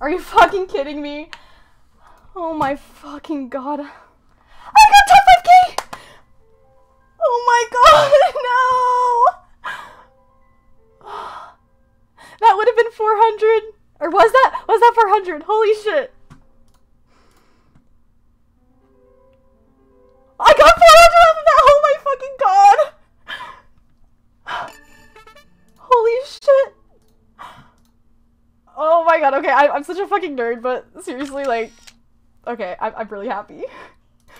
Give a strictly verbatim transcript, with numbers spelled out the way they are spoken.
Are you fucking kidding me? Oh my fucking god. I got top five K! Oh my god, no! That would have been four hundred. Or was that? Was that four hundred? Holy shit. I got four hundred off of that! Oh my fucking god! Holy shit. Oh my god, okay, I, I'm such a fucking nerd, but seriously, like, okay, I'm, I'm really happy.